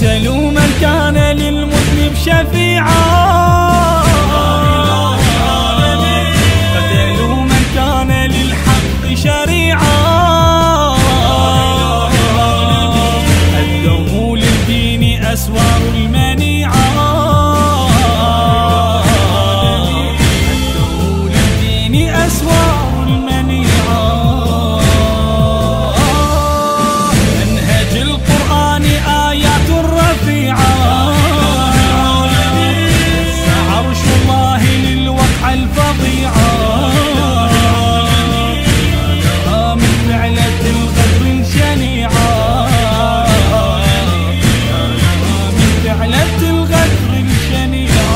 قتلوا من كان للمذنب شفيعا، قتلوا من كان للحق شريعا، هدموا للدين أسوار المنيعة، هدموا للدين أسوار المنيعة. منهج القرآن آيات رفيعة، عرش الله للوقع الفظيعة، من فعلة الغدر الشنيعة، من فعلة الغدر الشنيعة.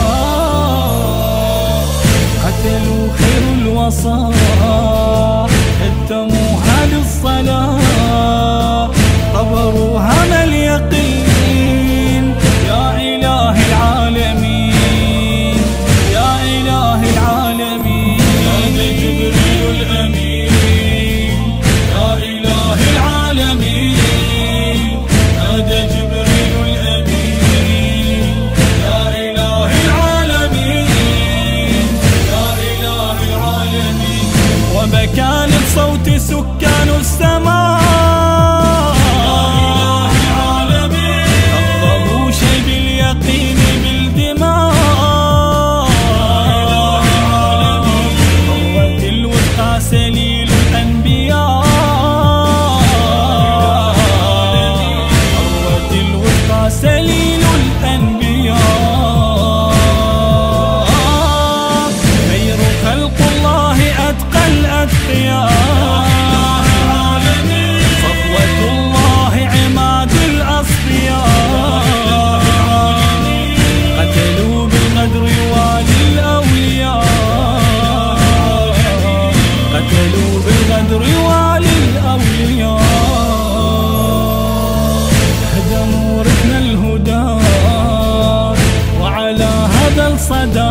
قتلوا خير الوصاة، هدموها للصلاة، قبروها من اليقين. يا إله العالمين، يا إله العالمين، هذا جبريل الأمين. يا إله العالمين، هذا جبريل الأمين. يا إله العالمين، يا إله العالمين. وبكى للصوت سكان السماء، سليل الأنبياء، عروة الوثقى سليل الأنبياء، خير خلق الله أتقى الأتقياء، صفوة الله عماد الأصفياء، قتلوا بالغدر والي الأولياء، قتلوا بالغدر والي الأولياء، هدموا ركن الهدى وعلى هذا الصدى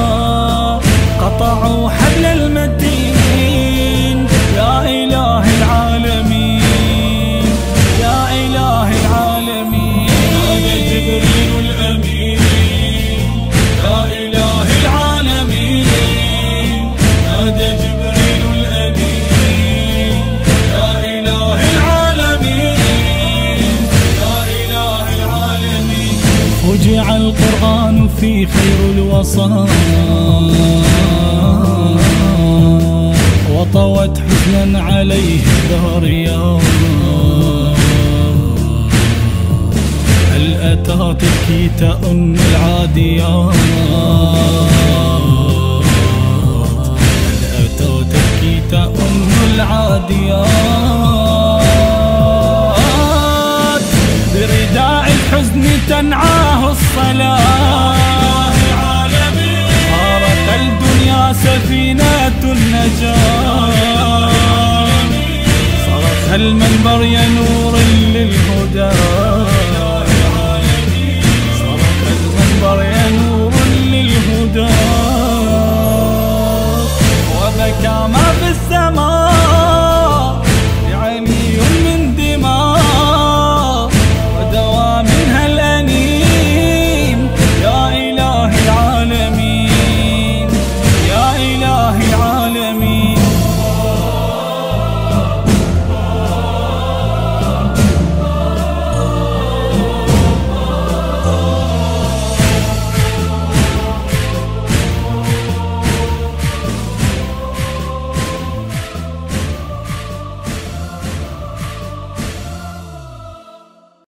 قطعوا حبل المتين. يا إله العالمين، يا إله العالمين، هذا جبريل الأمين. يا إله العالمين، هذا جبريل الأمين. يا إله العالمين، يا إله العالمين. وجع القرآن في خير الوصايا، وطوت حزنا عليه الدهريا، هل أتى تبكي تأن العاديات،